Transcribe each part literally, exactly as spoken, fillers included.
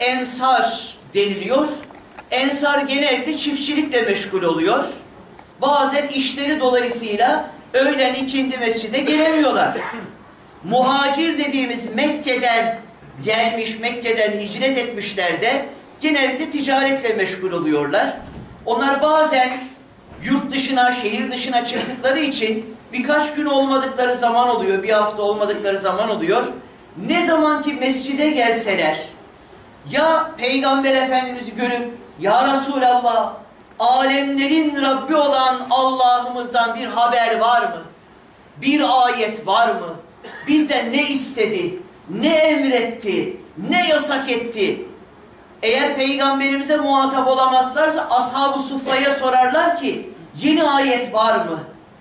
ensar deniliyor. Ensar genellikle çiftçilikle meşgul oluyor. Bazen işleri dolayısıyla öğlen ikindi mescide gelemiyorlar. Muhacir dediğimiz Mekke'den gelmiş, Mekke'den hicret etmişler de genellikle ticaretle meşgul oluyorlar. Onlar bazen yurt dışına, şehir dışına çıktıkları için birkaç gün olmadıkları zaman oluyor, bir hafta olmadıkları zaman oluyor. Ne zaman ki mescide gelseler, ya Peygamber Efendimiz'i görüp, ya Resulallah, alemlerin Rabbi olan Allah'ımızdan bir haber var mı? Bir ayet var mı? Bizden ne istedi, ne emretti, ne yasak etti? Eğer Peygamberimize muhatap olamazlarsa Ashab-ı Suffa'ya sorarlar ki, yeni ayet var mı?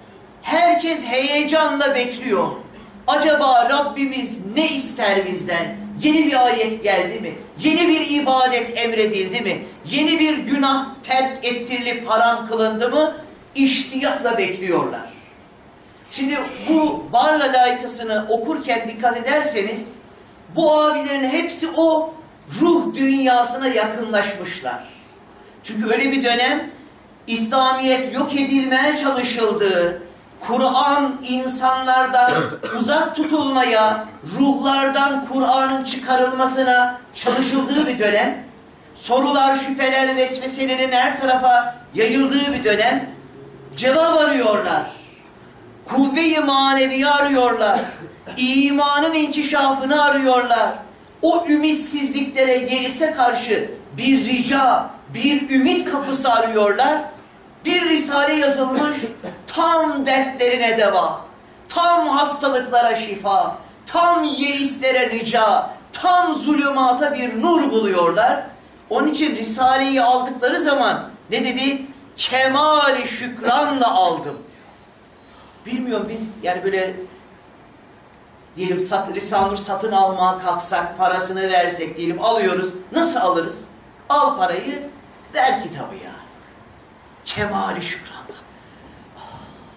Herkes heyecanla bekliyor. Acaba Rabbimiz ne ister bizden? Yeni bir ayet geldi mi? Yeni bir ibadet emredildi mi? Yeni bir günah terk ettirilip haram kılındı mı? İştiyakla bekliyorlar. Şimdi bu Barla layıkasını okurken dikkat ederseniz, bu abilerin hepsi o ruh dünyasına yakınlaşmışlar. Çünkü öyle bir dönem, İslamiyet yok edilmeye çalışıldığı, Kur'an insanlardan uzak tutulmaya, ruhlardan Kur'an'ın çıkarılmasına çalışıldığı bir dönem, sorular, şüpheler, vesveselerin her tarafa yayıldığı bir dönem, cevap arıyorlar, kuvve-i maneviye arıyorlar, imanın inkişafını arıyorlar, o ümitsizliklere, yeise karşı bir rica, bir ümit kapısı arıyorlar. Bir risale yazılmış, tam dertlerine deva, tam hastalıklara şifa, tam yeislere rica, tam zulümata bir nur buluyorlar. Onun için risaleyi aldıkları zaman ne dedi? Kemali şükranla aldım. Bilmiyorum biz yani böyle diyelim sat, Risale-i Nur satın almaya kalksak, parasını versek diyelim alıyoruz. Nasıl alırız? Al parayı, ver kitabı ya. Kemali şükranla. Oh,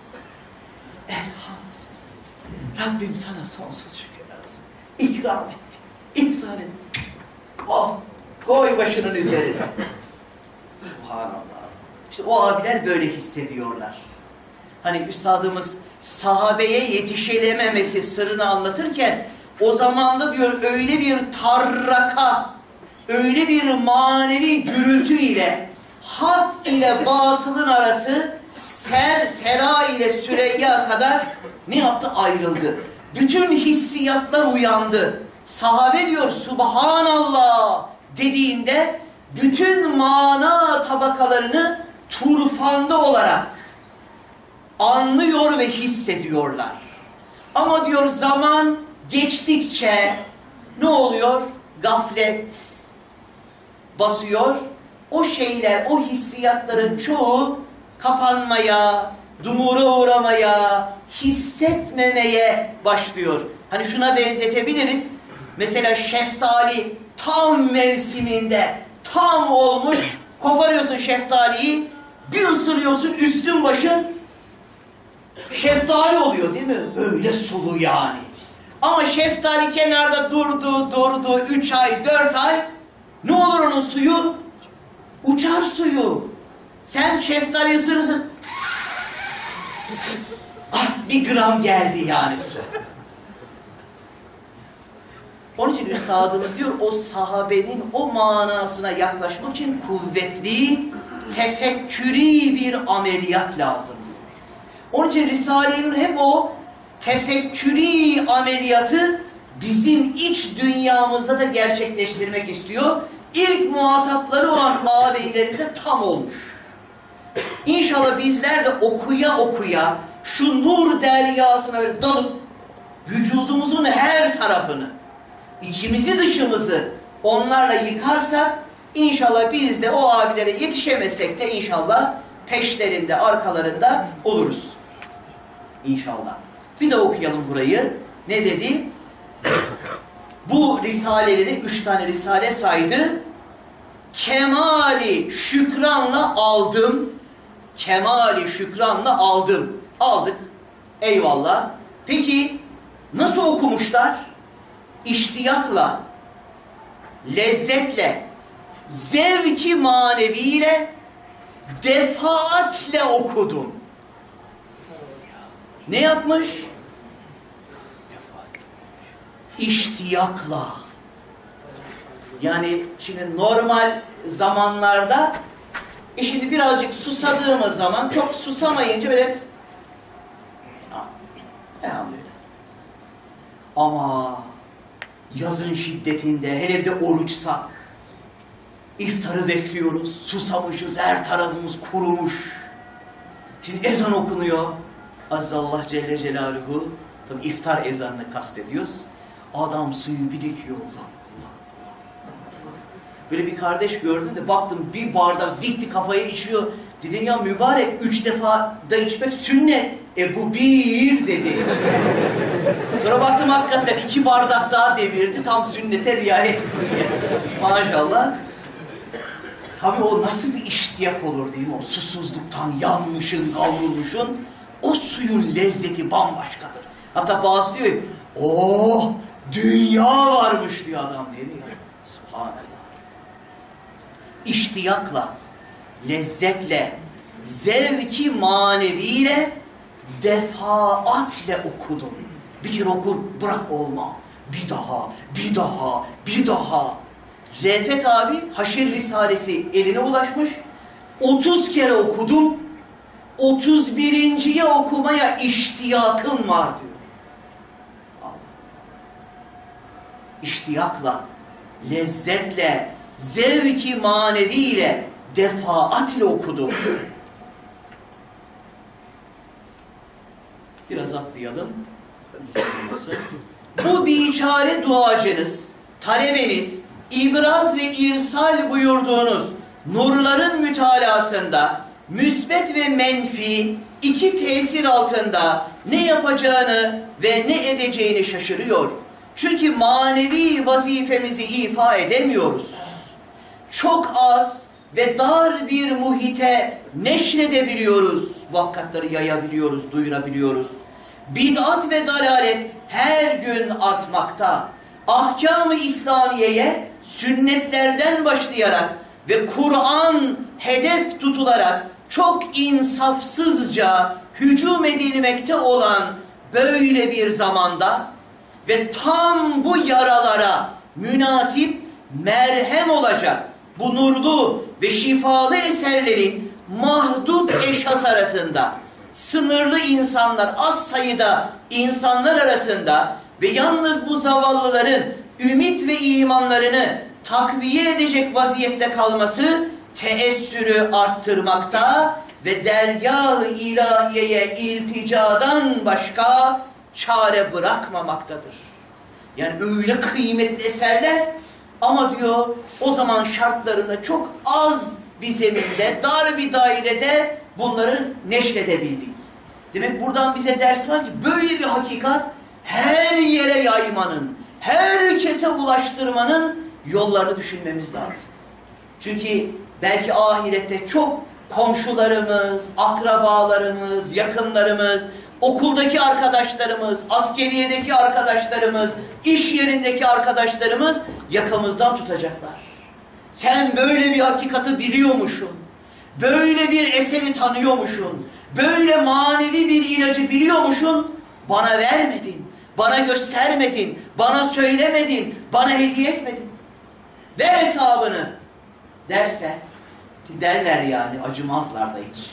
elhamdülillah. Rabbim sana sonsuz şükürler olsun. İkram etti. İhsan etti. Oh, koy başının üzerine. Subhanallah. İşte o abiler böyle hissediyorlar. Hani üstadımız sahabeye yetişilememesi sırrını anlatırken o zamanda diyor öyle bir tarraka, öyle bir manevi gürültü ile hak ile batılın arası ser, sera ile Süreyya kadar ne yaptı? Ayrıldı. Bütün hissiyatlar uyandı. Sahabe diyor Subhanallah dediğinde bütün mana tabakalarını turfanda olarak anlıyor ve hissediyorlar. Ama diyor zaman geçtikçe ne oluyor? Gaflet basıyor. O şeyler, o hissiyatların çoğu kapanmaya, dumura uğramaya, hissetmemeye başlıyor. Hani şuna benzetebiliriz. Mesela şeftali tam mevsiminde, tam olmuş, koparıyorsun şeftaliyi, bir ısırıyorsun üstün başın şeftali oluyor değil mi? Öyle sulu yani. Ama şeftali kenarda durdu, durdu, üç ay, dört ay, ne olur onun suyu? Uçar suyu. Sen şeftali ısırırsın. Ah, bir gram geldi yani su. Onun için üstadımız diyor, o sahabenin o manasına yaklaşmak için kuvvetli, tefekkürî bir ameliyat lazım. Onun için Risale-i hep o tefekkürî ameliyatı bizim iç dünyamızda da gerçekleştirmek istiyor. İlk muhatapları olan ağabeylerinde tam olmuş. İnşallah bizler de okuya okuya şu nur deryasına böyle dalıp vücudumuzun her tarafını, içimizi dışımızı onlarla yıkarsak inşallah biz de o abilere yetişemesek de inşallah peşlerinde, arkalarında oluruz. İnşallah. Bir de okuyalım burayı. Ne dedi? Bu risaleleri, üç tane risale saydı. Kemali şükranla aldım. Kemali şükranla aldım. Aldık. Eyvallah. Peki nasıl okumuşlar? İştiyakla, lezzetle, zevki maneviyle, defaatle okudum. Ne yapmış? İştiyakla. Yani şimdi normal zamanlarda e şimdi birazcık susadığımız zaman, çok susamayınca böyle elhamdülillah. Ama yazın şiddetinde, hele de oruçsak, iftarı bekliyoruz, susamışız, her tarafımız kurumuş. Şimdi ezan okunuyor. Azzallah Celle Celaluhu, tabi iftar ezanını kastediyoruz. Adam suyu bir dikiyor. Böyle bir kardeş gördüm de baktım bir bardak dikti kafaya içiyor. Dedim ya mübarek, üç defa da içmek sünnet. E bu bir dedi. Sonra baktım hakikaten iki bardak daha devirdi. Tam sünnete riayet ediyor. Maşallah. Tabii o nasıl bir iştiyak olur değil mi? O susuzluktan yanmışın, kavrulmuşun. O suyun lezzeti bambaşkadır. Hatta bazı diyor, oh dünya varmış diyor adam değil mi? Subhanallah. İştiyakla, lezzetle, zevki maneviyle, defaatle okudum. Bir kere okur, bırak olma. Bir daha, bir daha, bir daha. Zeyfet abi Haşir Risalesi eline ulaşmış. otuz kere okudum. otuz birinciye okumaya iştiyakım var diyor. İştiyakla, lezzetle, zevki maneviyle, defaatle okudum. Biraz atlayalım. Bu biçare duacınız, talebeniz, ibraz ve irsal buyurduğunuz nurların mütalasında müsbet ve menfi iki tesir altında ne yapacağını ve ne edeceğini şaşırıyor. Çünkü manevi vazifemizi ifa edemiyoruz. Çok az ve dar bir muhite neşredebiliyoruz. Vakatları yayabiliyoruz, duyurabiliyoruz. Bid'at ve dalalet her gün artmakta. Ahkam-ı İslamiye'ye sünnetlerden başlayarak ve Kur'an hedef tutularak çok insafsızca hücum edilmekte olan böyle bir zamanda ve tam bu yaralara münasip merhem olacak bu nurlu ve şifalı eserlerin mahdut eşhas arasında, sınırlı insanlar, az sayıda insanlar arasında ve yalnız bu zavallıların ümit ve imanlarını takviye edecek vaziyette kalması teessürü arttırmakta ve dergâh-ı ilahiyeye ilticadan başka çare bırakmamaktadır. Yani öyle kıymetli eserler ama diyor o zaman şartlarında çok az bir zeminde, dar bir dairede bunları neşredebildik. Demek buradan bize ders var ki böyle bir hakikat her yere yaymanın, herkese ulaştırmanın yollarını düşünmemiz lazım. Çünkü belki ahirette çok komşularımız, akrabalarımız, yakınlarımız, okuldaki arkadaşlarımız, askeriyedeki arkadaşlarımız, iş yerindeki arkadaşlarımız yakamızdan tutacaklar. Sen böyle bir hakikati biliyormuşsun, böyle bir eseri tanıyormuşsun, böyle manevi bir ilacı biliyormuşsun, bana vermedin, bana göstermedin, bana söylemedin, bana hediye etmedin. Ver hesabını derse, ki derler yani, acımazlar da hiç,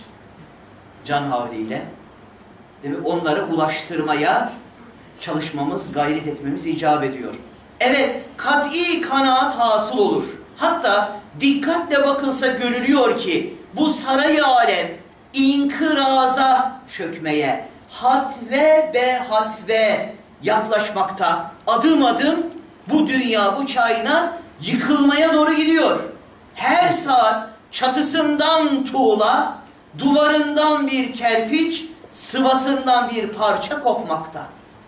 can havliyle, değil mi? Onları ulaştırmaya çalışmamız, gayret etmemiz icap ediyor. Evet, kat'i kanaat hasıl olur. Hatta dikkatle bakılsa görülüyor ki bu saray-ı alem inkıraza çökmeye, hatve be hatve yaklaşmakta. Adım adım bu dünya, bu kainat yıkılmaya doğru gidiyor. Her saat çatısından tuğla, duvarından bir kerpiç, sıvasından bir parça kopmakta.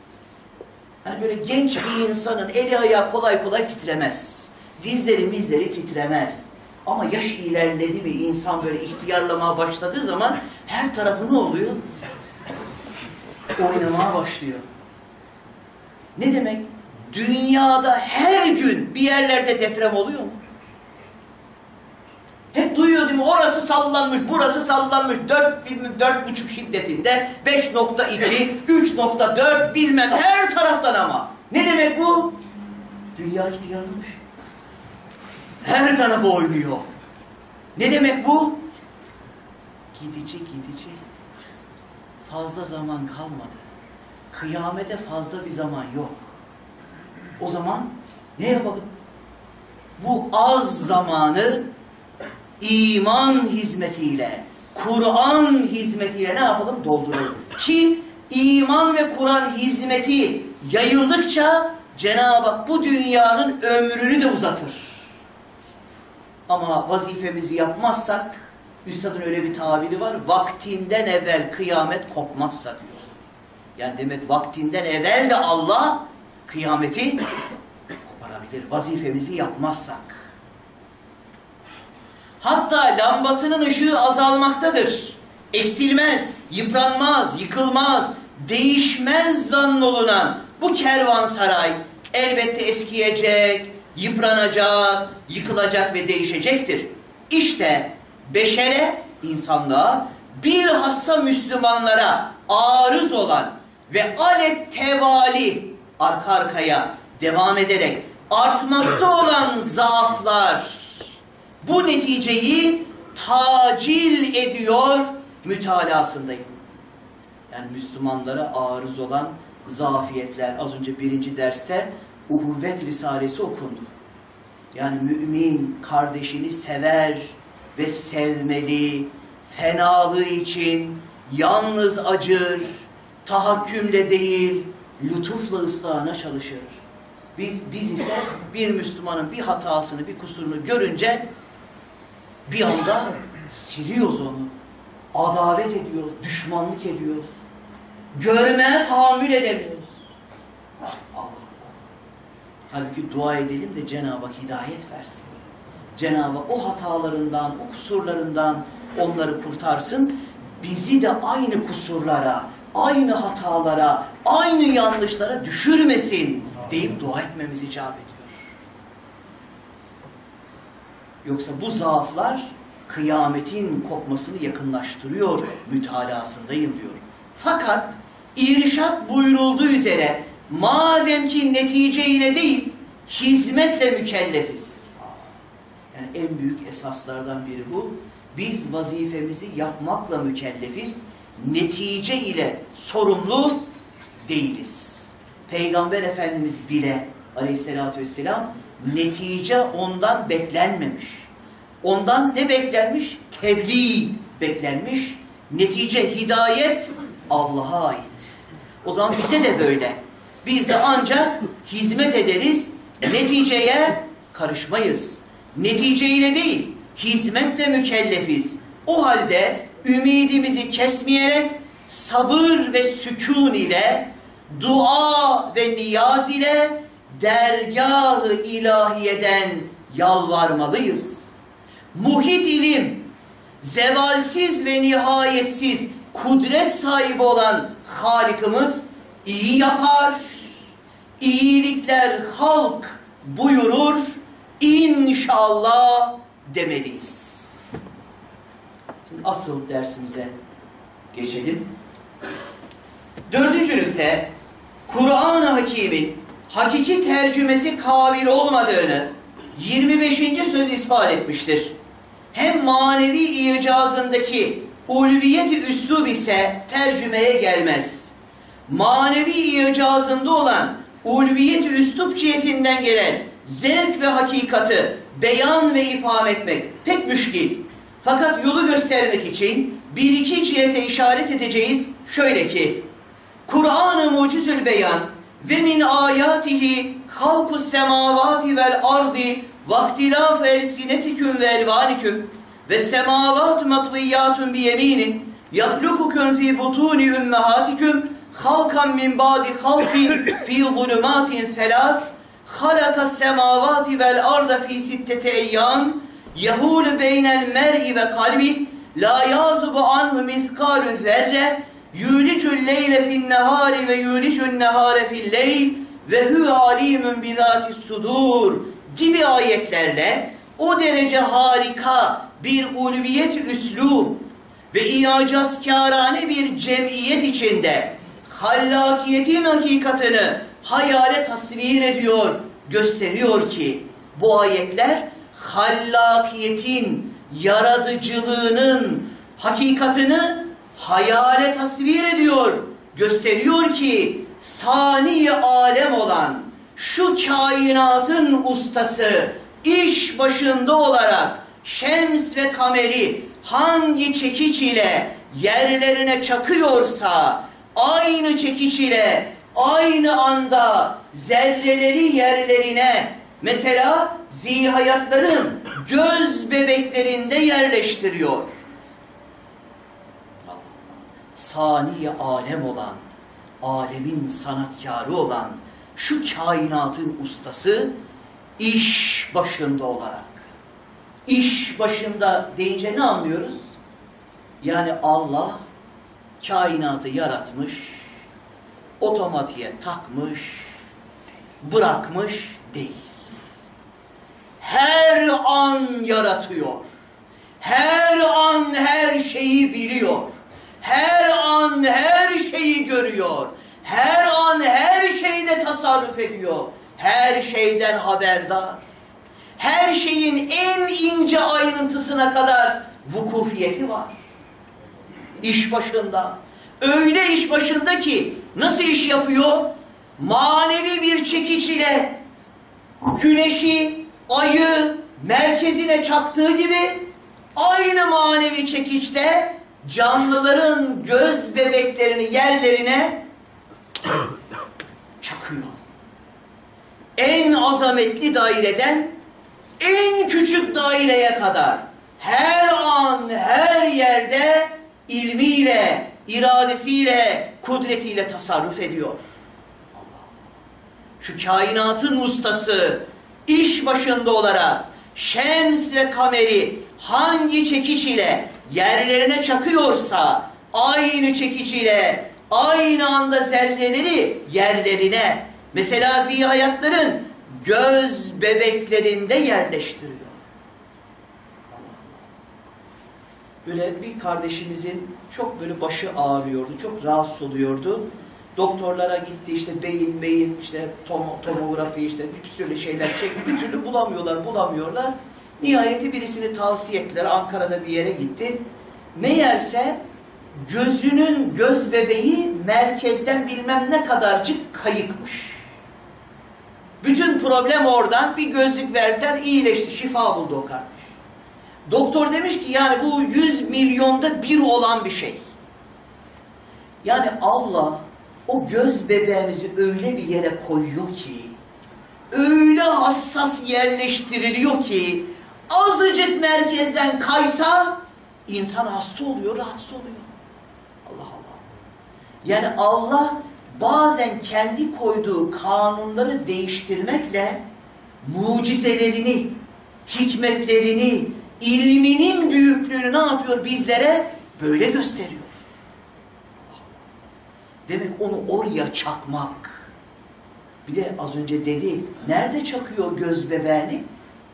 Hani böyle genç bir insanın eli ayağı kolay kolay titremez. Dizleri mizleri titremez. Ama yaş ilerledi bir insan böyle ihtiyarlamaya başladığı zaman her tarafı ne oluyor? Oynamaya başlıyor. Ne demek? dünyada her gün bir yerlerde deprem oluyor mu? Hep duyuyoruz değil mi? Orası sallanmış, burası sallanmış. Dört, bilmem, dört buçuk şiddetinde, beş nokta iki, üç nokta dört bilmem her taraftan ama. Ne demek bu? Dünya ihtiyarlamış. Her tarafı oynuyor. Ne demek bu? Gidici gidici. Fazla zaman kalmadı. Kıyamete fazla bir zaman yok. O zaman ne yapalım? Bu az zamanı iman hizmetiyle, Kur'an hizmetiyle ne yapalım? Dolduralım. Ki iman ve Kur'an hizmeti yayıldıkça Cenab-ı Hak bu dünyanın ömrünü de uzatır. Ama vazifemizi yapmazsak, Üstadın öyle bir tabiri var, vaktinden evvel kıyamet kopmazsa diyor. Yani demek vaktinden evvel de Allah kıyameti koparabilir, vazifemizi yapmazsak. Hatta lambasının ışığı azalmaktadır. Eksilmez, yıpranmaz, yıkılmaz, değişmez zannolunan bu kervansaray elbette eskiyecek, yıpranacak, yıkılacak ve değişecektir. İşte beşere, insanlığa, bilhassa Müslümanlara arız olan ve alet tevali arka arkaya devam ederek artmakta olan zaaflar bu neticeyi tacil ediyor mütalasındayım. Yani Müslümanlara arız olan zafiyetler, az önce birinci derste Uhuvvet Risalesi okundu. Yani mümin kardeşini sever ve sevmeli, fenalığı için yalnız acır, tahakkümle değil, lütufla ıslahına çalışır. Biz, biz ise bir Müslümanın bir hatasını, bir kusurunu görünce bir anda siliyoruz onu. Adalet ediyoruz, düşmanlık ediyoruz. Görmeye tahammül edemiyoruz. Allah Allah. Halbuki dua edelim de Cenab-ı Hak hidayet versin. Cenab-ı Hak o hatalarından, o kusurlarından onları kurtarsın. Bizi de aynı kusurlara, aynı hatalara, aynı yanlışlara düşürmesin deyip dua etmemiz icap ediyor. Yoksa bu zaaflar kıyametin kopmasını yakınlaştırıyor mütalasındayım diyor. Fakat irşad buyurulduğu üzere madem ki netice ile değil hizmetle mükellefiz. Yani en büyük esaslardan biri bu. Biz vazifemizi yapmakla mükellefiz. Netice ile sorumlu değiliz. Peygamber Efendimiz bile aleyhissalatü vesselam netice ondan beklenmemiş. Ondan ne beklenmiş? Tebliğ beklenmiş. Netice, hidayet Allah'a ait. O zaman bize de böyle. Biz de ancak hizmet ederiz, neticeye karışmayız. Neticeyle değil, hizmetle mükellefiz. O halde ümidimizi kesmeyerek sabır ve sükun ile, dua ve niyaz ile dergâh-ı ilahiyeden yalvarmalıyız. Muhit ilim, zevalsiz ve nihayetsiz kudret sahibi olan Halikimiz iyi yapar, iyilikler halk buyurur, inşallah demeliyiz. Şimdi asıl dersimize geçelim. Dördüncü nükte, Kur'an-ı Hakîm'in hakiki tercümesi kabil olmadığını yirmi beşinci söz ispat etmiştir. Hem manevi icazındaki ulviyet-i üslub ise tercümeye gelmez. Manevi icazında olan ulviyet-i üslub cihetinden gelen zevk ve hakikati beyan ve ifham etmek pek müşkil. Fakat yolu göstermek için bir iki cihete işaret edeceğiz. Şöyle ki, Kur'an-ı mucizül beyan ve min ayatihi halkus semavati vel ardi vaktilaf elsinetiküm ve elvaniküm ve semavat matviyyatun bi yeminin yahlukukum fi butuni ümmehatikum halkan min ba'di halkin fi zulumatin selâf halakas semavati vel arda fi sittete eyyâm yehûlü beynel mer'i ve kalbi la yazubu anhu mithkâlü zerre yulicul leyle fin nehâri ve yulicul nehâre fil leyl ve huve alimun bizati sudur gibi ayetlerle o derece harika bir ulviyet üslub ve iyacazkârane bir cemiyet içinde hallakiyetin hakikatını hayale tasvir ediyor, gösteriyor ki bu ayetler hallakiyetin, yaratıcılığının hakikatını hayale tasvir ediyor, gösteriyor ki sani alem olan şu kainatın ustası iş başında olarak şems ve kameri hangi çekiç ile yerlerine çakıyorsa aynı çekiç ile aynı anda zerreleri yerlerine, mesela zihayatların göz bebeklerinde yerleştiriyor. Sani alem olan, alemin sanatkarı olan şu kainatın ustası iş başında olarak. İş başında deyince ne anlıyoruz? Yani Allah kainatı yaratmış, otomatiğe takmış, bırakmış değil. Her an yaratıyor. Her an her şeyi biliyor. Her an her şeyi görüyor. Her an her şeyde tasarruf ediyor. Her şeyden haberdar. Her şeyin en ince ayrıntısına kadar vukufiyeti var. İş başında. Öyle iş başında ki nasıl iş yapıyor? Manevi bir çekiç ile güneşi, ayı merkezine çaktığı gibi aynı manevi çekiçte canlıların göz bebeklerini yerlerine çakıyor. En azametli daireden en küçük daireye kadar her an her yerde ilmiyle, iradesiyle, kudretiyle tasarruf ediyor. Şu kainatın ustası iş başında olarak şems ve kameri hangi çekiç ile yerlerine çakıyorsa aynı çekiç ile aynı anda zerreleri yerlerine, mesela zihayatların göz bebeklerinde yerleştiriyor. Böyle bir kardeşimizin çok böyle başı ağrıyordu, çok rahatsız oluyordu. Doktorlara gitti, işte beyin, beyin, işte tom tomografi, işte bir sürü şeyler çekti, bir türlü bulamıyorlar, bulamıyorlar. Nihayeti birisini tavsiye ettiler, Ankara'da bir yere gitti. Meğerse gözünün göz bebeği merkezden bilmem ne kadarcık kayıkmış. Bütün problem oradan, bir gözlük verdiler, iyileşti, şifa buldu o kardeş. Doktor demiş ki yani bu yüz milyonda bir olan bir şey. Yani Allah o göz bebeğimizi öyle bir yere koyuyor ki, öyle hassas yerleştiriliyor ki, azıcık merkezden kaysa insan hasta oluyor, rahatsız oluyor. Allah Allah. Yani Allah bazen kendi koyduğu kanunları değiştirmekle mucizelerini, hikmetlerini, ilminin büyüklüğünü ne yapıyor bizlere? Böyle gösteriyor. Demek onu oraya çakmak. Bir de az önce dedi, nerede çakıyor göz bebeğini?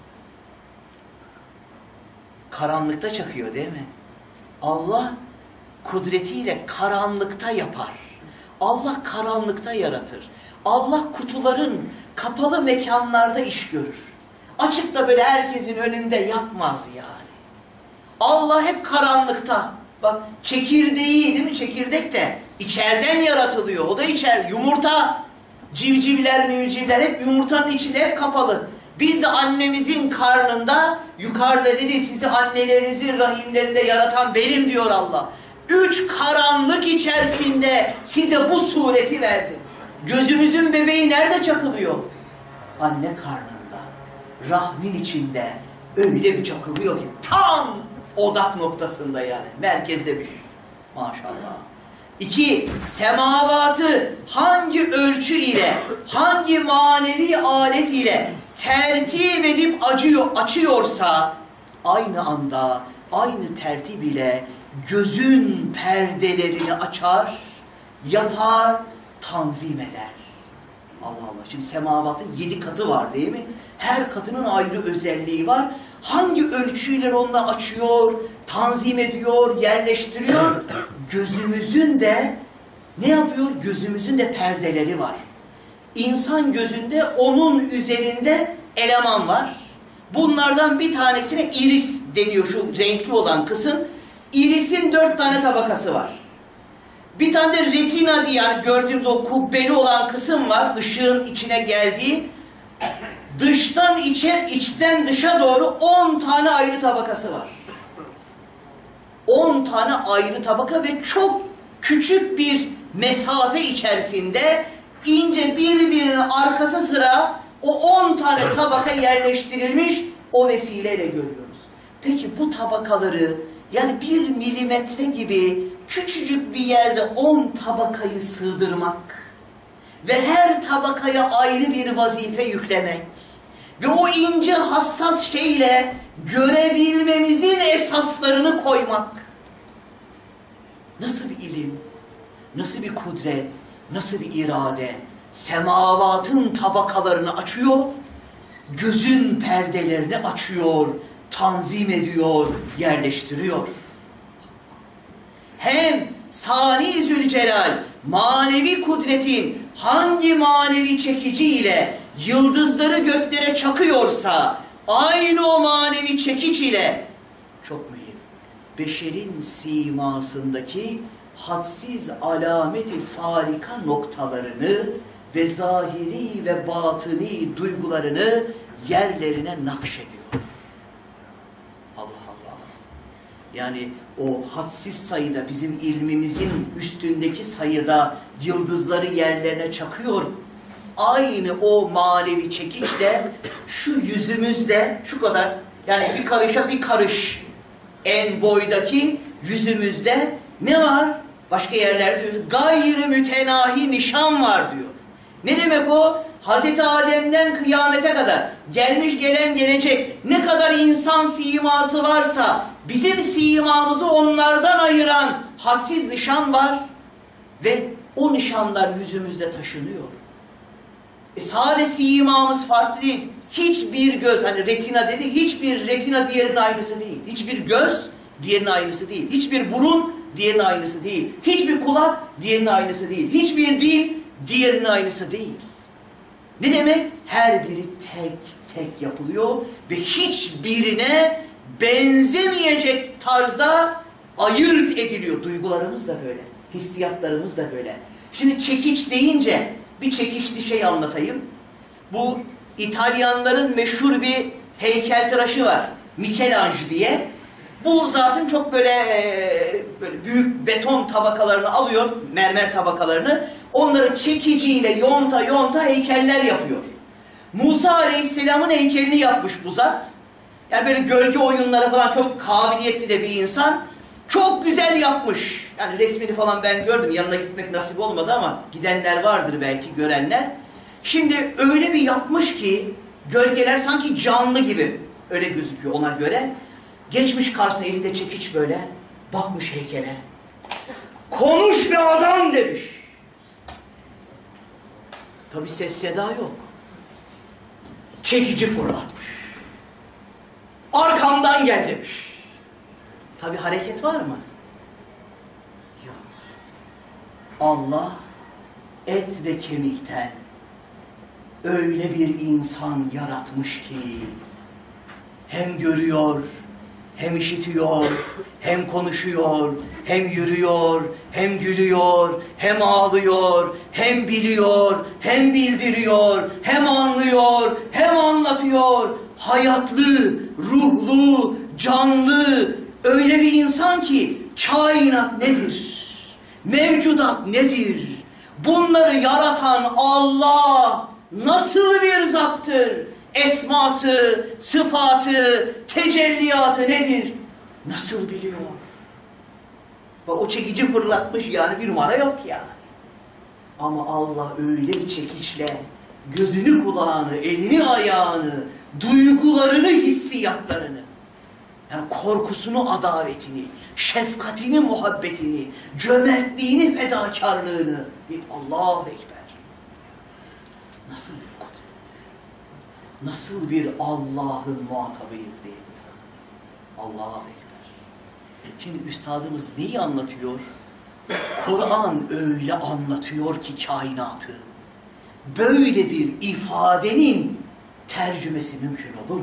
Karanlıkta çakıyor değil mi? Allah kudretiyle karanlıkta yapar. Allah karanlıkta yaratır. Allah kutuların kapalı mekanlarda iş görür. Açıkta böyle herkesin önünde yapmaz yani. Allah hep karanlıkta. Bak çekirdeği değil mi? Çekirdek de içeriden yaratılıyor. O da içer. Yumurta, civcivler, mivcivler hep yumurtanın içinde, hep kapalı. Biz de annemizin karnında, yukarıda dedi sizi annelerinizin rahimlerinde yaratan benim diyor Allah. Üç karanlık içerisinde size bu sureti verdim. Gözümüzün bebeği nerede çakılıyor? Anne karnında, rahmin içinde öyle bir çakılıyor ki tam odak noktasında yani, merkezde bir şey. Maşallah. İki, semavatı hangi ölçü ile, hangi manevi alet ile tertip edip acıyor, açıyorsa aynı anda, aynı tertip ile gözün perdelerini açar, yapar, tanzim eder. Allah Allah. Şimdi semavatın yedi katı var değil mi? Her katının ayrı özelliği var. Hangi ölçüyle onu açıyor, tanzim ediyor, yerleştiriyor? Gözümüzün de ne yapıyor? Gözümüzün de perdeleri var. İnsan gözünde onun üzerinde eleman var. Bunlardan bir tanesine iris deniyor, şu renkli olan kısım. İrisin dört tane tabakası var. Bir tane de retina diye, yani gördüğümüz o kubbeli olan kısım var, ışığın içine geldiği. Dıştan içe, içten dışa doğru on tane ayrı tabakası var. on tane ayrı tabaka ve çok küçük bir mesafe içerisinde ince birbirinin arkası sıra o on tane tabaka yerleştirilmiş, o vesileyle görüyoruz. Peki bu tabakaları, yani bir milimetre gibi küçücük bir yerde on tabakayı sığdırmak ve her tabakaya ayrı bir vazife yüklemek ve o ince hassas şeyle görebilmemizin esaslarını koymak. Nasıl bir ilim, nasıl bir kudret, nasıl bir irade, semavatın tabakalarını açıyor, gözün perdelerini açıyor, tanzim ediyor, yerleştiriyor. Hem Sani Zülcelal manevi kudretin hangi manevi çekici ile yıldızları göklere çakıyorsa, aynı o manevi çekiç ile, çok mühim, beşerin simasındaki hadsiz alameti farika noktalarını ve zahiri ve batıni duygularını yerlerine nakşediyor. Allah Allah. Yani o hadsiz sayıda, bizim ilmimizin üstündeki sayıda yıldızları yerlerine çakıyor. Aynı o manevi çekiçle şu yüzümüzde şu kadar, yani bir karışa bir karış en boydaki yüzümüzde ne var? Başka yerlerde diyor, gayrı mütenahi nişan var diyor. Ne demek o? Hazreti Adem'den kıyamete kadar gelmiş gelen gelecek ne kadar insan siması varsa bizim simamızı onlardan ayıran hadsiz nişan var ve o nişanlar yüzümüzde taşınıyor. E sadece simamız farklı değil. Hiçbir göz, hani retina dedi, hiçbir retina diğerinin aynısı değil. Hiçbir göz diğerinin aynısı değil. Hiçbir burun diğerinin aynısı değil. Hiçbir kulak diğerinin aynısı değil. Hiçbir dil diğerinin aynısı değil. Ne demek? Her biri tek tek yapılıyor ve hiçbirine benzemeyecek tarzda ayırt ediliyor. Duygularımız da böyle, hissiyatlarımız da böyle. Şimdi çekiç deyince bir çekiçli şey anlatayım. Bu İtalyanların meşhur bir heykeltıraşı var, Michelangelo diye. Bu zaten çok böyle, böyle büyük beton tabakalarını alıyor, mermer tabakalarını. Onları çekiciyle yonta yonta heykeller yapıyor. Musa Aleyhisselam'ın heykelini yapmış bu zat. Yani böyle gölge oyunları falan çok kabiliyetli de bir insan. Çok güzel yapmış. Yani resmini falan ben gördüm. Yanına gitmek nasip olmadı ama gidenler vardır belki, görenler. Şimdi öyle bir yapmış ki gölgeler sanki canlı gibi öyle gözüküyor ona göre. Geçmiş karşısına elinde çekiç böyle. Bakmış heykele. Konuş be adam demiş. Tabi ses seda yok. Çekici fırlatmış. Arkamdan gel demiş. Tabi hareket var mı? Yok. Allah et ve kemikten öyle bir insan yaratmış ki hem görüyor, hem işitiyor, hem konuşuyor, hem yürüyor, hem gülüyor, hem ağlıyor, hem biliyor, hem bildiriyor, hem anlıyor, hem anlatıyor. Hayatlı, ruhlu, canlı, öyle bir insan ki kainat nedir? Mevcudat nedir? Bunları yaratan Allah nasıl bir zattır? Esması, sıfatı, tecelliyatı nedir? Nasıl biliyor? Bak o çekici fırlatmış, yani bir numara yok yani. Ama Allah öyle bir çekiçle gözünü, kulağını, elini, ayağını, duygularını, hissiyatlarını, yani korkusunu, adavetini, şefkatini, muhabbetini, cömertliğini, fedakarlığını, Allahu Ekber. Nasıl bir kudret? Nasıl bir Allah'ın muhatabıyız değil mi? Allah'a bekler. Şimdi üstadımız neyi anlatıyor? Kur'an öyle anlatıyor ki kainatı. Böyle bir ifadenin tercümesi mümkün olur mu?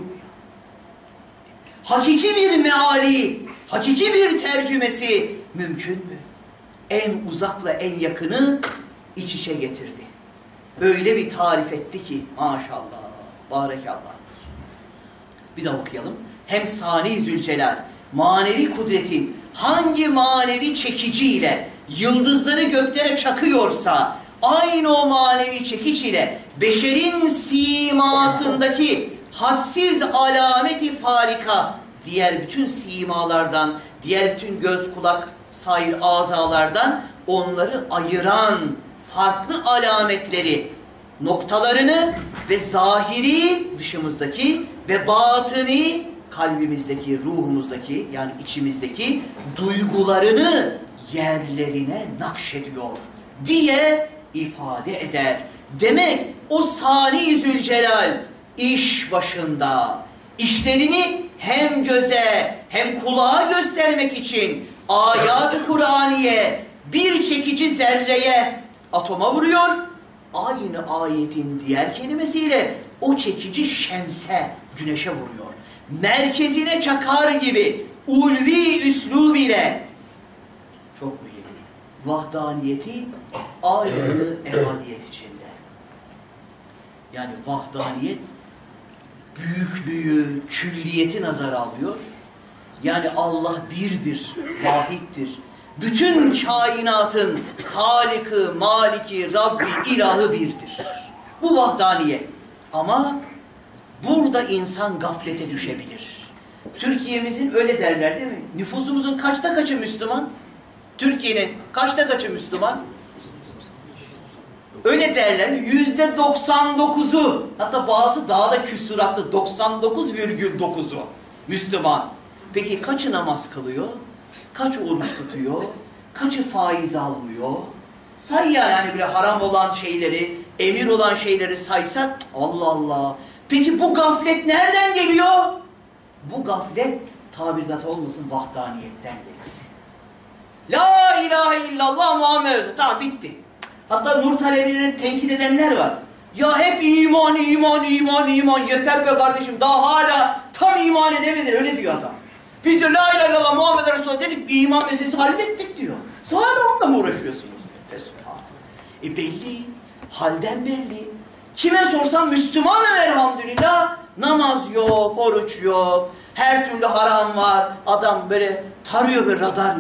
Hakiki bir meali, hakiki bir tercümesi mümkün mü? En uzakla en yakını iç içe getirdi. Öyle bir tarif etti ki maşallah, barekallah. Bir daha okuyalım. Hem Sani Zülcelal, manevi kudretin hangi manevi çekiciyle yıldızları göklere çakıyorsa, aynı o manevi çekiç ile beşerin simasındaki hadsiz alameti farika, diğer bütün simalardan, diğer bütün göz, kulak, sair azalardan onları ayıran farklı alametleri, noktalarını ve zahiri dışımızdaki ve batini kalbimizdeki, ruhumuzdaki yani içimizdeki duygularını yerlerine nakşediyor diye ifade eder. Demek o Sani Zülcelal iş başında, işlerini hem göze hem kulağa göstermek için ayat-ı Kur'aniye bir çekici zerreye, atoma vuruyor. Aynı ayetin diğer kelimesiyle o çekici şemse, güneşe vuruyor. Merkezine çakar gibi ulvi üslub ile, çok mühim, vahdaniyeti aynı ehadiyet içinde. Yani vahdaniyet büyüklüğü, külliyeti nazara alıyor. Yani Allah birdir, vahittir. Bütün kainatın Halik'i, Maliki, Rabbi, ilahı birdir. Bu vahdaniyet. Ama burada insan gaflete düşebilir. Türkiye'mizin öyle derler değil mi? Nüfusumuzun kaçta kaçı Müslüman? Türkiye'nin kaçta kaçı Müslüman? Öyle derler. Yüzde doksan dokuzu, hatta bazı daha da küsuratlı doksan dokuz virgül dokuzu Müslüman. Peki kaçı namaz kılıyor? Kaç oruç tutuyor? Kaçı faiz almıyor? Say ya, yani böyle haram olan şeyleri, emir olan şeyleri saysak, Allah Allah. Peki bu gaflet nereden geliyor? Bu gaflet tabirdat olmasın, vahdaniyetten geliyor. La ilahe illallah Muhammed Resulullah. Tamam, bitti. Hatta Nur talebelerini tenkit edenler var. Ya hep iman, iman, iman, iman. Yeter be kardeşim, daha hala tam iman edemedin. Öyle diyor adam. Biz de la ilahe illallah Muhammed Resulullah dedik, iman meselesi hallettik diyor. Sonra onunla mı uğraşıyorsunuz? Fesubhanallah. E belli, halden belli. Kime sorsam Müslümanım elhamdülillah. Namaz yok, oruç yok, her türlü haram var. Adam böyle tarıyor, böyle radar mı?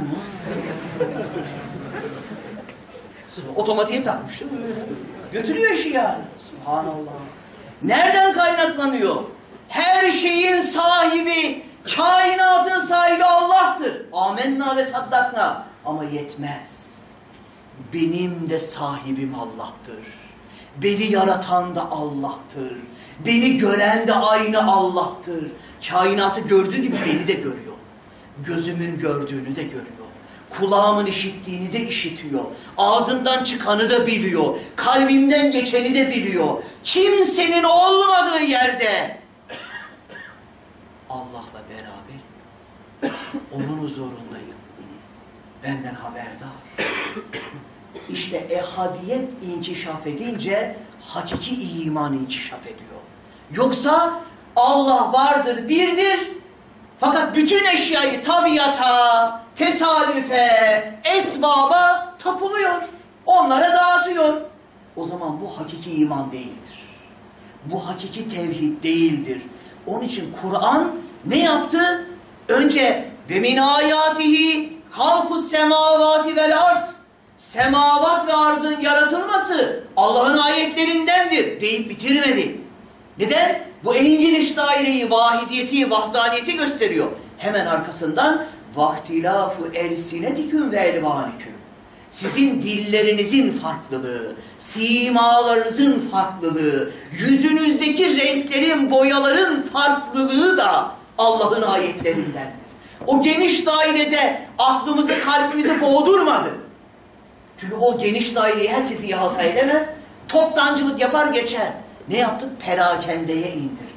Otomatiğe takmış değil mi? Götürüyor işi yani. Subhanallah. Nereden kaynaklanıyor? Her şeyin sahibi, kainatın sahibi Allah'tır. Amenna ve saddakna. Ama yetmez. Benim de sahibim Allah'tır. Beni yaratan da Allah'tır. Beni gören de aynı Allah'tır. Kainatı gördüğü gibi beni de görüyor. Gözümün gördüğünü de görüyor. Kulağımın işittiğini de işitiyor. Ağzından çıkanı da biliyor. Kalbimden geçeni de biliyor. Kimsenin olmadığı yerde Allah'la beraber onun huzurundayım. Benden haberdar. İşte ehadiyet inkişaf edince hakiki iman inkişaf ediyor. Yoksa Allah vardır, birdir. Fakat bütün eşyayı tabiata, tesadüfe, esbaba tapuluyor. Onlara dağıtıyor. O zaman bu hakiki iman değildir. Bu hakiki tevhid değildir. Onun için Kur'an ne yaptı? Önce ve min ayatihi halkus semavati vel ard. Semavat ve arzın yaratılması Allah'ın ayetlerindendir deyip bitirmedi. Neden? Bu en geniş daireyi, vahidiyeti, vahdaniyeti gösteriyor. Hemen arkasından vahtilafu elsinetiküm ve elvaniküm. Sizin dillerinizin farklılığı, simalarınızın farklılığı, yüzünüzdeki renklerin, boyaların farklılığı da Allah'ın ayetlerindendir. O geniş dairede aklımızı, kalbimizi boğdurmadı. Çünkü o geniş daireyi herkesi ihata edemez. toptancılık yapar geçer. Ne yaptık? Perakendeye indirdi.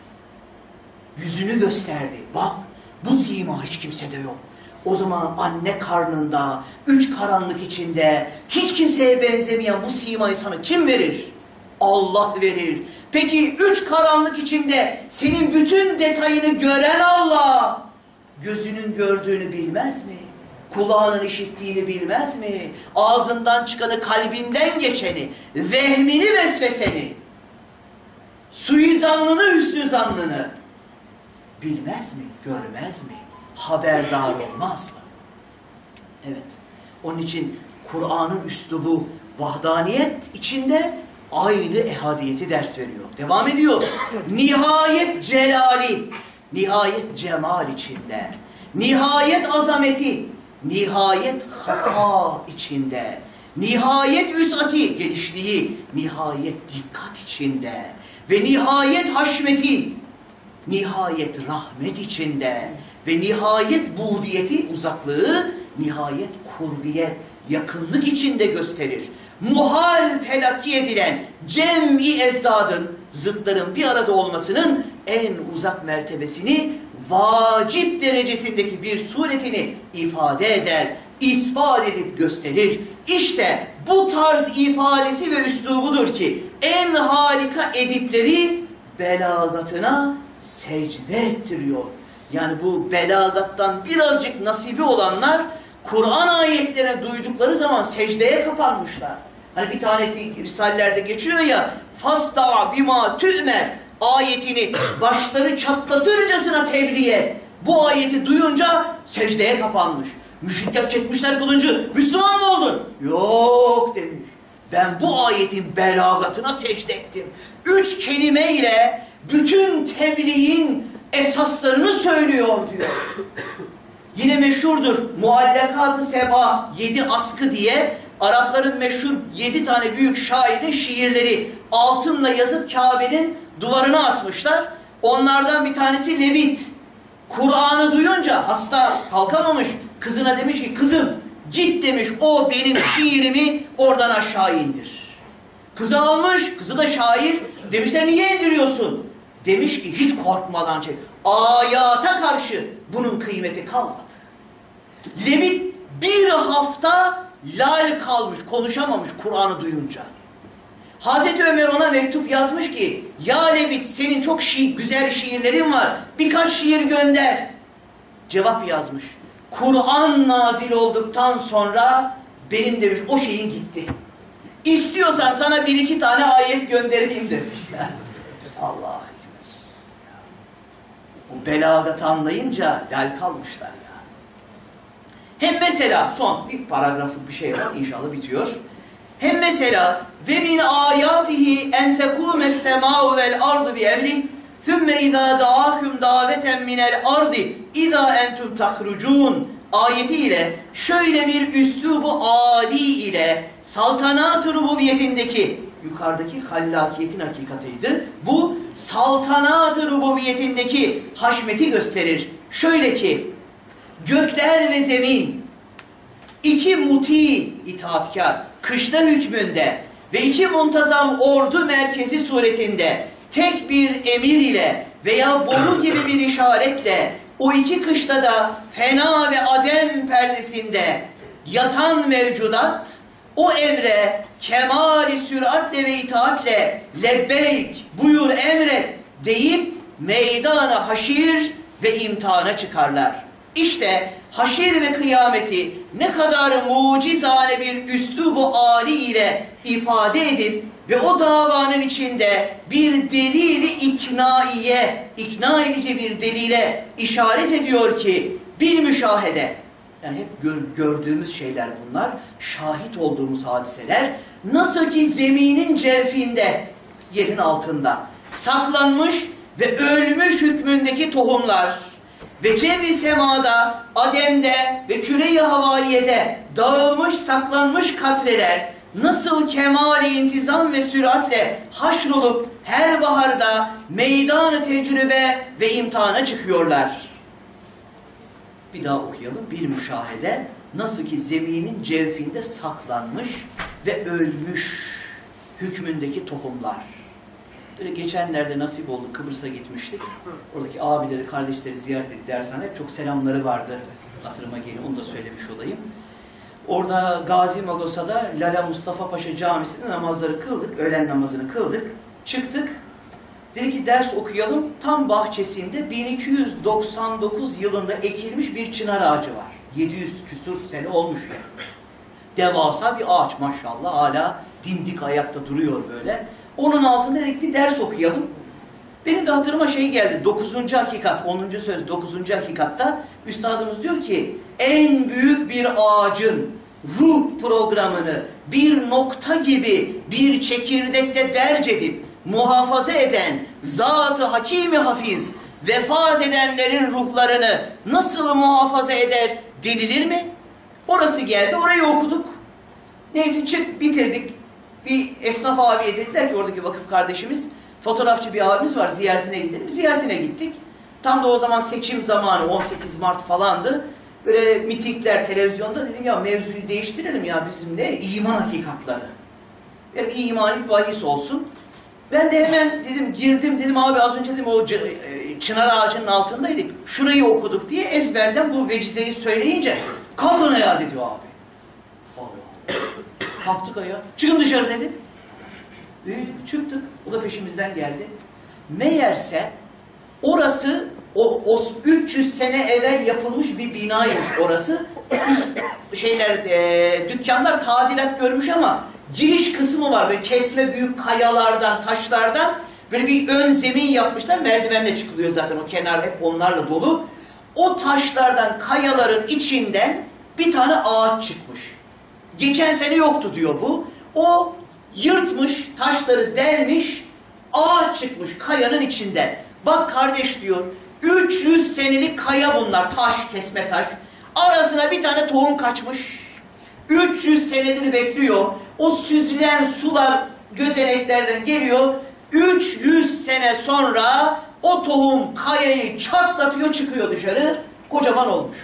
Yüzünü gösterdi. Bak, bu sima hiç kimsede yok. O zaman anne karnında, üç karanlık içinde, hiç kimseye benzemeyen bu simayı sana kim verir? Allah verir. Peki üç karanlık içinde senin bütün detayını gören Allah, gözünün gördüğünü bilmez mi? Kulağının işittiğini bilmez mi? Ağzından çıkanı, kalbinden geçeni, vehmini, vesveseni, suizanlını, hüsnü zannını bilmez mi? Görmez mi? Haberdar olmaz mı? Evet. Onun için Kur'an'ın üslubu vahdaniyet içinde aynı ehadiyeti ders veriyor. Devam ediyor. Nihayet celali, nihayet cemal içinde, nihayet azameti, nihayet hafa içinde, nihayet vüsati, genişliği, nihayet dikkat içinde ve nihayet haşmeti, nihayet rahmet içinde ve nihayet budiyeti, uzaklığı, nihayet kurbiyet, yakınlık içinde gösterir. Muhal telakki edilen cem-i ezdadın, zıtların bir arada olmasının en uzak mertebesini, vacip derecesindeki bir suretini ifade eder, ispat edip gösterir. İşte bu tarz ifadesi ve üslubudur ki en harika edipleri belagatına secde ettiriyor. Yani bu belagattan birazcık nasibi olanlar Kur'an ayetlerini duydukları zaman secdeye kapanmışlar. Hani bir tanesi risalelerde geçiyor ya, fasda bima tü'me ayetini başları çatlatırcasına tebliğ et. Bu ayeti duyunca secdeye kapanmış. Müşrikler çekmişler kılıncı. Müslüman mı oldun? Yok demiş. Ben bu ayetin belagatına secde ettim. Üç kelimeyle bütün tebliğin esaslarını söylüyor diyor. Yine meşhurdur. Muallakat-ı Seba, yedi askı diye Arapların meşhur yedi tane büyük şairin şiirleri altınla yazıp Kabe'nin duvarına asmışlar. Onlardan bir tanesi Levit. Kur'an'ı duyunca hasta kalkamamış. Kızına demiş ki kızım git demiş, o benim şiirimi oradan aşağı indir. Kızı almış, kızı da şair. Demişler niye indiriyorsun? Demiş ki hiç korkmadan çek. Ayata karşı bunun kıymeti kalmadı. Levit bir hafta lal kalmış, konuşamamış Kur'an'ı duyunca. Hazreti Ömer ona mektup yazmış ki ya Levit senin çok şi güzel şiirlerin var, birkaç şiir gönder. Cevap yazmış. Kur'an nazil olduktan sonra benim demiş o şeyin gitti. İstiyorsan sana bir iki tane ayet göndereyim demiş. Allah. O belagatı anlayınca lal kalmışlar ya. Hem mesela son bir paragraflık bir şey var, inşallah bitiyor. Hem mesela ve min ayatihi en tekumes sema'u vel ardu bi emri thumme izâ da'akum daveten minel ardi izâ entum tahrucun ayetiyle şöyle bir üslubu âli ile saltanat-ı rububiyetindeki yukarıdaki hallakiyetin hakikatiydi. Bu saltanat-ı rububiyetindeki haşmeti gösterir. Şöyle ki gökler ve zemin iki muti itaatkar kışla hükmünde ve iki muntazam ordu merkezi suretinde tek bir emir ile veya boru gibi bir işaretle o iki kışta da fena ve adem perdesinde yatan mevcudat o emre kemali süratle ve itaatle lebbeyk buyur emret deyip meydana haşir ve imtihana çıkarlar. İşte haşir ve kıyameti ne kadar mucizane bir üslubu âli ile ifade edip ve o davanın içinde bir delili iknaiye, ikna edici bir delile işaret ediyor ki bir müşahede, yani hep gör, gördüğümüz şeyler bunlar, şahit olduğumuz hadiseler, nasıl ki zeminin cevfinde, yerin altında saklanmış ve ölmüş hükmündeki tohumlar ve cev-i semada, ademde ve küre-i havaiyede dağılmış, saklanmış katreler nasıl kemali intizam ve süratle haşrolup her baharda meydan-ı tecrübe ve imtihana çıkıyorlar. Bir daha okuyalım. Bir müşahede nasıl ki zeminin cevfinde saklanmış ve ölmüş hükmündeki tohumlar. Böyle geçenlerde nasip oldu, Kıbrıs'a gitmiştik. Oradaki abileri, kardeşleri ziyaret ettik dershanede. Çok selamları vardı. Hatırıma gelin, onu da söylemiş olayım. Orada Gazi Magosa'da Lala Mustafa Paşa Camisi'nde namazları kıldık. Öğlen namazını kıldık. Çıktık. Dedi ki ders okuyalım. Tam bahçesinde bin iki yüz doksan dokuz yılında ekilmiş bir çınar ağacı var. yedi yüz küsur sene olmuş yani. Devasa bir ağaç maşallah. Hala dimdik ayakta duruyor böyle. Onun altında dedik bir ders okuyalım. Benim de hatırıma şey geldi. dokuzuncu hakikat, onuncu söz dokuzuncu hakikatta üstadımız diyor ki en büyük bir ağacın ruh programını bir nokta gibi bir çekirdekte derc edip muhafaza eden Zat-ı Hakim-i Hafiz vefat edenlerin ruhlarını nasıl muhafaza eder denilir mi? Orası geldi, orayı okuduk. Neyse çık bitirdik. Bir esnaf abiye dediler ki oradaki vakıf kardeşimiz, fotoğrafçı bir abimiz var, ziyaretine gidelim. Ziyaretine gittik. Tam da o zaman seçim zamanı, on sekiz Mart falandı. Böyle mitingler televizyonda, dedim ya mevzuyu değiştirelim ya, bizim ne? İman hakikatları. Yani imani bir bahis olsun. Ben de hemen dedim, girdim dedim abi az önce dedim o çınar ağacının altındaydık. Şurayı okuduk diye ezberden bu vecizeyi söyleyince kalkın ayağa dedi o abi. Allah. Kalktık ayağa. Çıkın dışarı dedi. E, çıktık. O da peşimizden geldi. Meğerse orası o, o üç yüz sene evvel yapılmış bir binaymış orası. Üst şeyler, e, dükkanlar tadilat görmüş ama giriş kısmı var. Böyle kesme büyük kayalardan, taşlardan böyle bir ön zemin yapmışlar. Merdivenle çıkılıyor zaten. O kenar hep onlarla dolu. O taşlardan, kayaların içinden bir tane ağaç çıkmış. Geçen sene yoktu diyor bu. O yırtmış, taşları delmiş, ağaç çıkmış kayanın içinden. Bak kardeş diyor, üç yüz senelik kaya bunlar, taş, kesme taş. Arasına bir tane tohum kaçmış. üç yüz senedir bekliyor. O süzülen sular gözeneklerden geliyor. üç yüz sene sonra o tohum kayayı çatlatıyor, çıkıyor dışarı. Kocaman olmuş.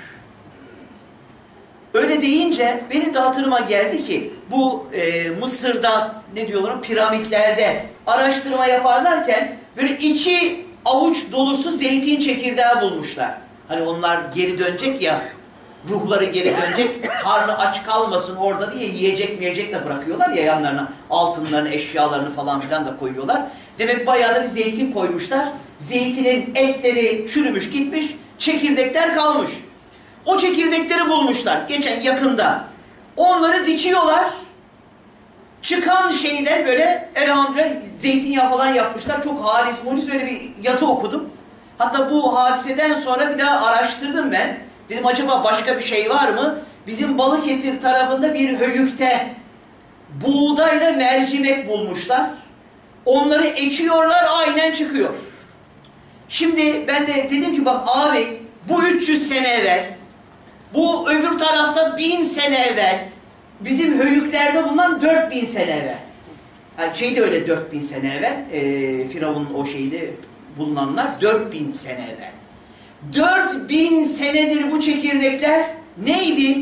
Öyle deyince benim de hatırıma geldi ki bu e, Mısır'da ne diyorlar piramitlerde araştırma yaparlarken böyle iki avuç dolusu zeytin çekirdeği bulmuşlar. Hani onlar geri dönecek ya, ruhları geri dönecek, karnı aç kalmasın orada diye yiyecek miyecek de bırakıyorlar ya yanlarına. Altınlarını, eşyalarını falan filan da koyuyorlar. Demek bayağı da bir zeytin koymuşlar. Zeytinin etleri çürümüş gitmiş, çekirdekler kalmış. O çekirdekleri bulmuşlar geçen yakında. Onları dikiyorlar. Çıkan şeyden böyle elhamdülillah zeytinyağı falan yapmışlar. Çok halis mulis öyle bir yazı okudum. Hatta bu hadiseden sonra bir daha araştırdım ben. Dedim acaba başka bir şey var mı? Bizim Balıkesir tarafında bir höyükte buğdayla mercimek bulmuşlar. Onları ekiyorlar, aynen çıkıyor. Şimdi ben de dedim ki bak abi bu üç yüz sene evvel, bu öbür tarafta bin sene evvel, bizim höyüklerde bulunan dört bin sene evvel. Yani şey de öyle dört bin sene evvel, e, Firavun'un o şeyde bulunanlar dört bin sene evvel. dört bin senedir bu çekirdekler neydi?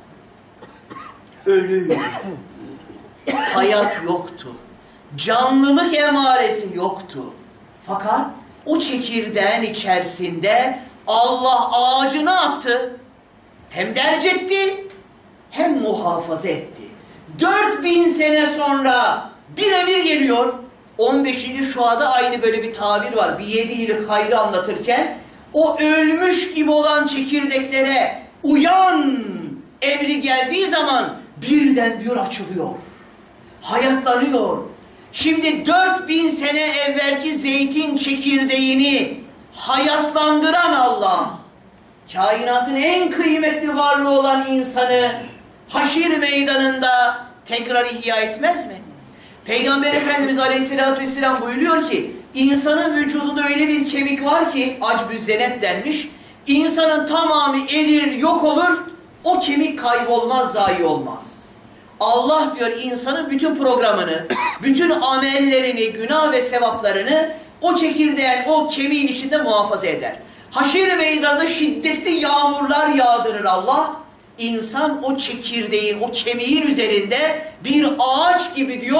Ölü. Hayat yoktu. Canlılık emaresi yoktu. Fakat o çekirdeğin içerisinde Allah ağacı ne yaptı? Hem derc etti, hem muhafaza etti. dört bin sene sonra bir emir geliyor. on beşinci Şua'da aynı böyle bir tabir var. Bir yedi yıllık hayrı anlatırken o ölmüş gibi olan çekirdeklere uyan emri geldiği zaman birden diyor açılıyor. Hayatlanıyor. Şimdi dört bin sene evvelki zeytin çekirdeğini hayatlandıran Allah, kainatın en kıymetli varlığı olan insanı haşir meydanında tekrar ihya etmez mi? Peygamber Efendimiz Aleyhisselatü Vesselam buyuruyor ki insanın vücudunda öyle bir kemik var ki acbüzzenet denmiş. İnsanın tamamı erir, yok olur. O kemik kaybolmaz, zayi olmaz. Allah diyor insanın bütün programını, bütün amellerini, günah ve sevaplarını o çekirdeğin, o kemiğin içinde muhafaza eder. Haşir meydanında şiddetli yağmurlar yağdırır Allah. İnsan o çekirdeğin, o kemiğin üzerinde bir ağaç gibi diyor,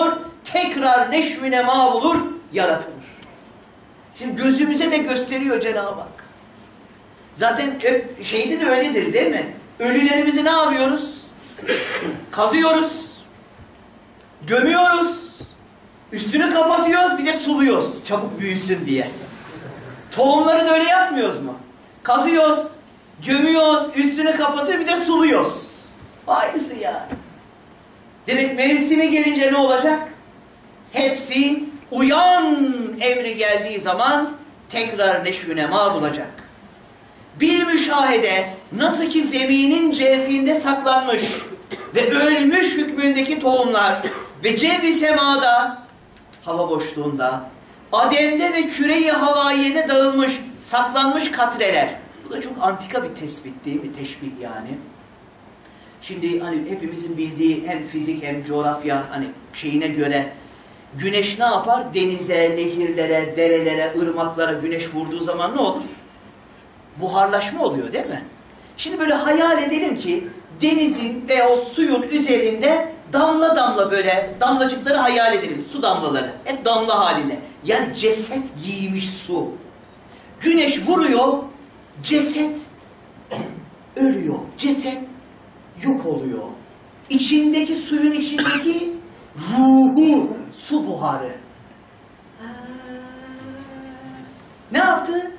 tekrar neşv-i nema bulur, yaratılır. Şimdi gözümüze de gösteriyor Cenab-ı Hak. Zaten şeyde de öyledir değil mi? Ölülerimizi ne yapıyoruz? Kazıyoruz, gömüyoruz, üstünü kapatıyoruz, bir de suluyoruz çabuk büyüsün diye. Tohumları da öyle yapmıyoruz mu? Kazıyoruz, gömüyoruz, üstünü kapatıyoruz, bir de suluyoruz. Aynısı ya. Demek mevsimi gelince ne olacak? Hepsi uyan emri geldiği zaman tekrar neşv-i nema bulacak. Bir müşahede nasıl ki zeminin cevfinde saklanmış ve ölmüş hükmündeki tohumlar ve cevf-i semada, hava boşluğunda, Adem'de ve küre-i havayede dağılmış, saklanmış katreler. Bu da çok antika bir tespit değil mi? Teşbih yani. Şimdi hani hepimizin bildiği hem fizik hem coğrafya hani şeyine göre güneş ne yapar? Denize, nehirlere, derelere, ırmaklara güneş vurduğu zaman ne olur? Buharlaşma oluyor değil mi? Şimdi böyle hayal edelim ki denizin veya o suyun üzerinde damla damla böyle damlacıkları hayal edelim. Su damlaları. Hep damla halinde. Yani ceset giymiş su. Güneş vuruyor, ceset ölüyor. Ceset yok oluyor. İçindeki suyun içindeki ruhu, su buharı. Ne yaptı?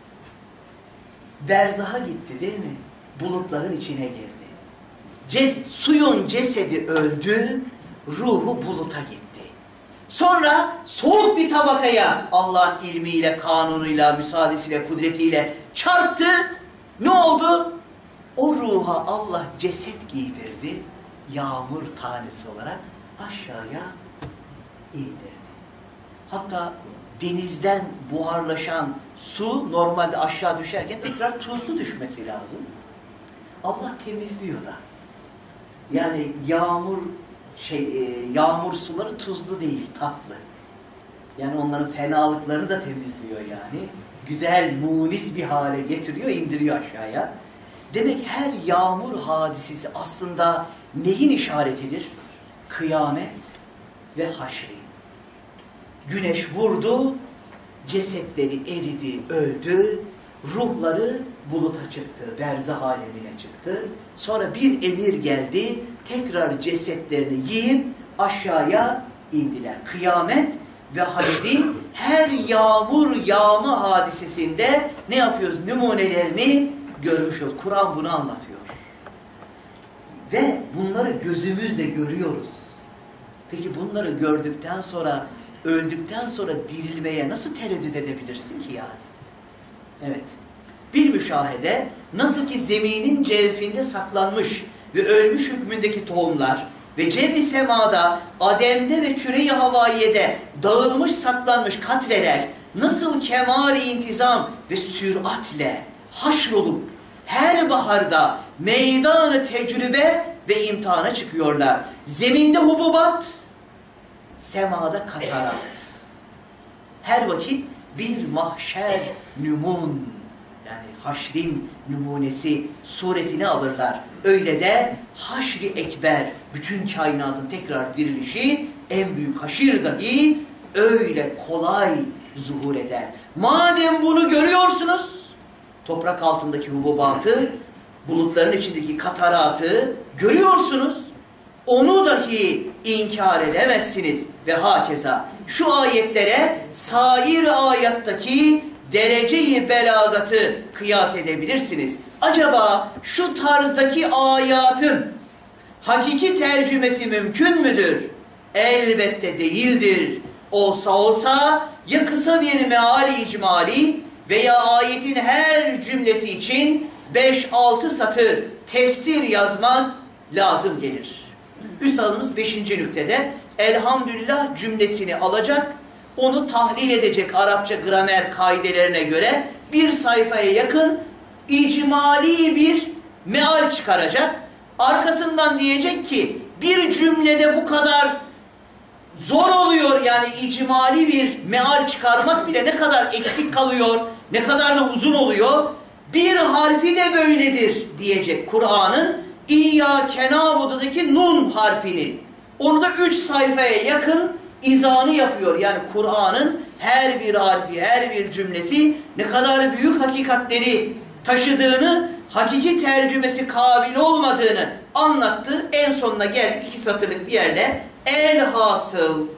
Berzaha gitti değil mi? Bulutların içine girdi. Ces suyun cesedi öldü, ruhu buluta gitti. Sonra soğuk bir tabakaya Allah'ın ilmiyle, kanunuyla, müsaadesiyle, kudretiyle çarptı. Ne oldu? O ruha Allah ceset giydirdi. Yağmur tanesi olarak aşağıya indirdi. Hatta denizden buharlaşan su normalde aşağı düşerken tekrar tuzlu düşmesi lazım. Allah temizliyor da. Yani yağmur şey e, yağmur suları tuzlu değil, tatlı. Yani onların fenalıklarını da temizliyor yani. Güzel, munis bir hale getiriyor, indiriyor aşağıya. Demek her yağmur hadisesi aslında neyin işaretidir? Kıyamet ve haşri. Güneş vurdu, cesetleri eridi, öldü, ruhları buluta çıktı, berzah alemine çıktı. Sonra bir emir geldi, tekrar cesetlerini yiyip aşağıya indiler. Kıyamet ve haşrin her yağmur yağma hadisesinde ne yapıyoruz? Numunelerini görmüş ol. Kur'an bunu anlatıyor. Ve bunları gözümüzle görüyoruz. Peki bunları gördükten sonra, öldükten sonra dirilmeye nasıl tereddüt edebilirsin ki yani? Evet. Bir müşahede nasıl ki zeminin cevfinde saklanmış ve ölmüş hükmündeki tohumlar ve cevf-i semada, Adem'de ve küre-i havayede dağılmış saklanmış katreler nasıl kemal-i intizam ve süratle haşrolup her baharda meydan-ı tecrübe ve imtihana çıkıyorlar. Zeminde hububat, semada katarat. Her vakit bir mahşer nümun, yani haşrin numunesi suretini alırlar. Öyle de haşri ekber, bütün kainatın tekrar dirilişi, en büyük haşir dahi öyle kolay zuhur eder. Madem bunu görüyorsunuz, toprak altındaki hububatı, bulutların içindeki kataratı görüyorsunuz, onu dahi inkar edemezsiniz ve hakeza. Şu ayetlere sair ayattaki derece-i belagatı kıyas edebilirsiniz. Acaba şu tarzdaki ayatın hakiki tercümesi mümkün müdür? Elbette değildir. Olsa olsa ya kısa bir meali icmali veya ayetin her cümlesi için beş altı satır tefsir yazmak lazım gelir. Üstadımız beşinci nüktede elhamdülillah cümlesini alacak, onu tahlil edecek Arapça gramer kaidelerine göre bir sayfaya yakın icmali bir meal çıkaracak. Arkasından diyecek ki bir cümlede bu kadar zor oluyor, yani icmali bir meal çıkarmak bile ne kadar eksik kalıyor, ne kadar da uzun oluyor. Bir harfi de böyledir diyecek Kur'an'ın İyyâke nâbududaki nun harfinin. Onu da üç sayfaya yakın izahını yapıyor. Yani Kur'an'ın her bir harfi, her bir cümlesi ne kadar büyük hakikatleri taşıdığını, hakiki tercümesi kabil olmadığını anlattı. En sonuna geldik iki satırlık bir yerde. Elhasıl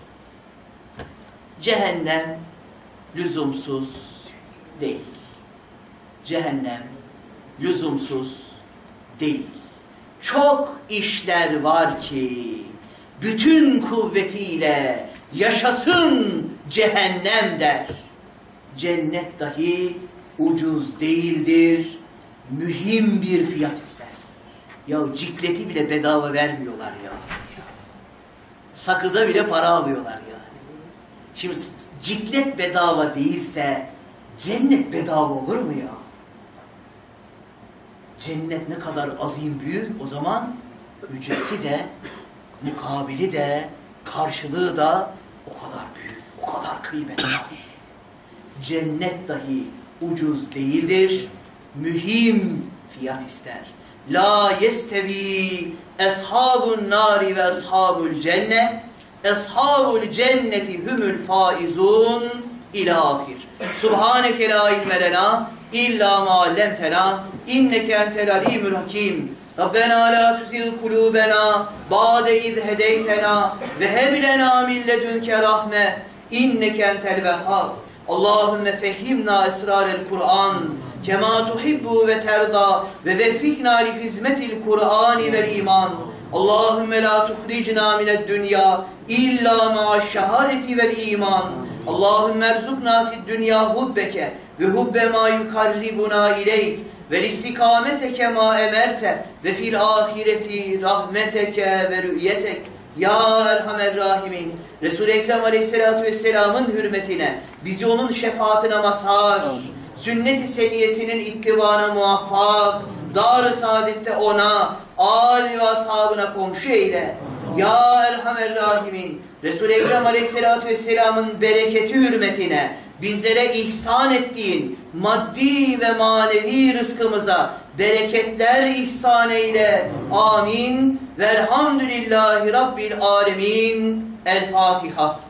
cehennem lüzumsuz değil. Cehennem lüzumsuz değil. Çok işler var ki bütün kuvvetiyle yaşasın cehennem der. Cennet dahi ucuz değildir, mühim bir fiyat ister. Ya cikleti bile bedava vermiyorlar ya. Sakıza bile para alıyorlar yani. Şimdi ciklet bedava değilse cennet bedava olur mu ya? Cennet ne kadar azim büyük, o zaman ücreti de, mukabili de, karşılığı da o kadar büyük, o kadar kıymetli. Cennet dahi ucuz değildir, mühim fiyat ister. La yestevi eshabun nari ve eshabul cennet, eshabul cenneti humul faizun ila ahir. Subhaneke la ilme lena illa ma allemtena inneke entel alimul hakim. Rabbena la tuzigh kulubena ba'de iz hedeytena ve heb lena min ledunke rahme inneke entel vehhab. Allahümme fehhimna esrarel Kur'an kema tuhibbu ve terda ve veffikna li hizmetil Kur'ani vel iman. Allahümme la tuhricna mined dünya illa ma'aş şehadeti vel iman. Allahümme erzukna fid dünya hubbeke ve hubbe ma yukarribuna ileyk ve istikameteke ma emerte ve fil ahireti rahmeteke ve rü'yetek. Ya Erhamer Rahimin, Resul-i Ekrem Aleyhisselatü Vesselam'ın hürmetine, bizi onun şefaatine mazhar, sünnet-i seniyesinin ittibana muvaffak, dar-ı saadette ona, âl ve ashabına komşu eyle. Ya Erhamer Rahimin, Resul-i Ekrem Aleyhisselatü Vesselam'ın bereketi hürmetine, bizlere ihsan ettiğin maddi ve manevi rızkımıza bereketler ihsan eyle. Amin. Velhamdülillahi Rabbil alemin. El Fatiha.